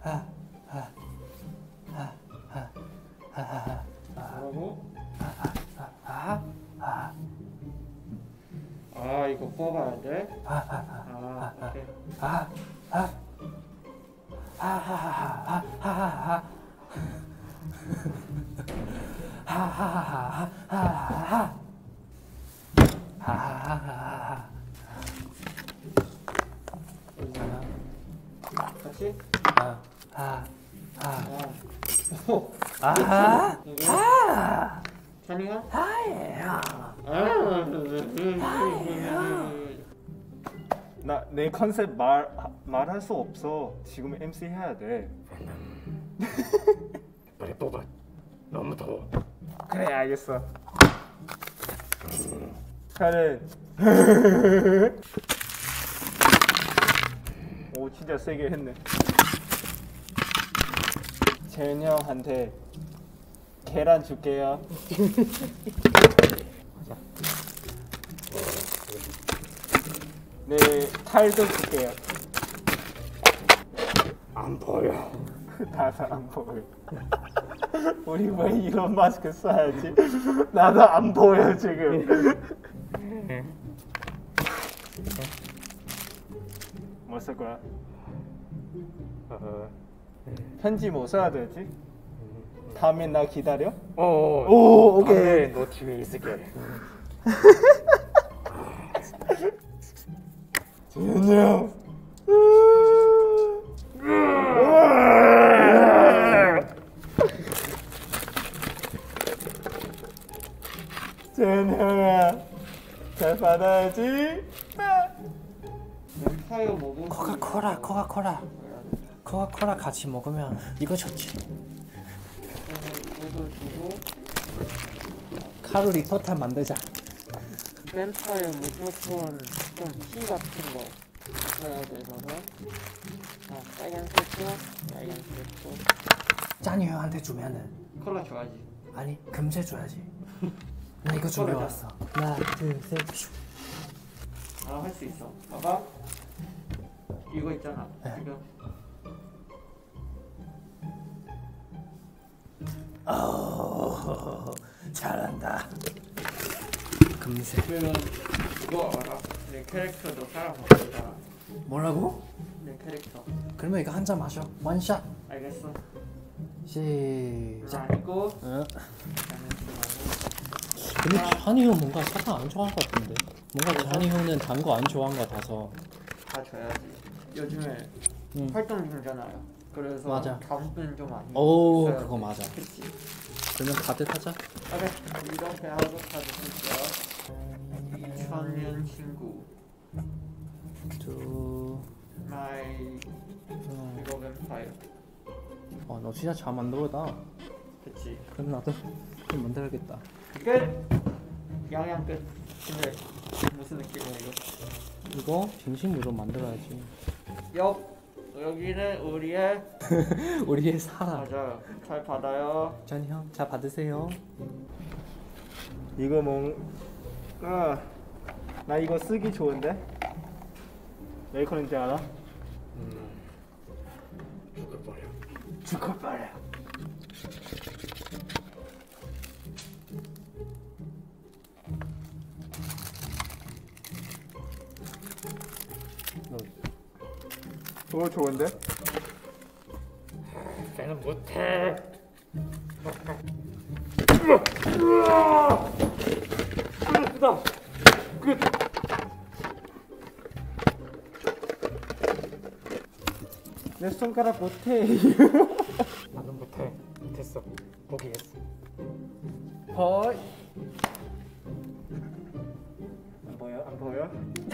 뭐라고? 아 이거 뽑아야 돼? 오케이. 같이? 찬이가? 나 내 컨셉 말할 수 없어. 지금 MC 해야 돼. 빨리 뽑아. 너무 더워. 그래 알겠어. 차는 오 진짜 세게 했네. 재현 형한테 계란 줄게요. 네 칼도 줄게요. 안 보여. 나도 안 보여. 우리 왜 이런 마스크 써야지? 나도 안 보여 지금. 뭐 쓸 거야? 편지 뭐 써야 되지? 다음에 나 기다려? 오 오케이. 너 뒤에 있을게. 재현이 형. 재현이 형아 잘 받아야지. 햄파이어 먹은 코카콜라 같이 먹으면 이거 좋지. 이거 주고 칼로리 포탄 만들자. 뱀파이어 무조건 좀 피 같은 거 해야 돼서 빨간 색소 짠이 형한테 주면은 콜라 좋아하지? 아니 금세 줘야지. 나 이거 준비해왔어. 하나 둘셋 슉. 할 수 있어. 봐봐. 이거 있잖아. 지금. 잘한다. 금세. 그러면 이거 알아. 내 캐릭터도 살아먹는다. 뭐라고? 내 캐릭터. 그러면 이거 한 잔 마셔. 원샷. 알겠어. 시작. 아니고. 근데 잔이 형 뭔가 사탕 안 좋아할 것 같은데. 뭔가 잔이 형은 단 거 안 좋아한 것 같아서. 다 줘야지. 요즘에 활동 중이잖아요. 그래서 맞아. 당분 좀 많이. 오 써야지. 그거 맞아. 그치. 그러면 카드 타자. 오케이. 이렇게 하고 카드 쓸게요. 2000년 친구. 마이 이거 뱀파이어. 너 진짜 잘 만들어다. 그치. 그럼 나도 좀 만들어야겠다. 끝! 양양 끝. 근데 무슨 느낌이야 이거? 이거 진심으로 만들어야지. 여기는 우리의 우리의 사랑. 맞아요. 잘 받아요. 잔이 형 잘 받으세요. 이거 나 이거 쓰기 좋은데? 왜 그런지 알아? 죽어버려. 그거 좋은데? 걔는 못해. 끝. 내 손가락 못해. 나는 못해. 됐어. 포기했어. 헐. 안 보여? 안 보여?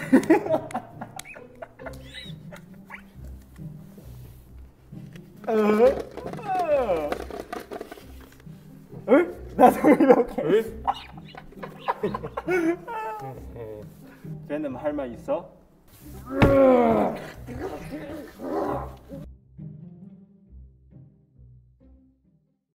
나도 이렇게. 쟤는 할 말 있어?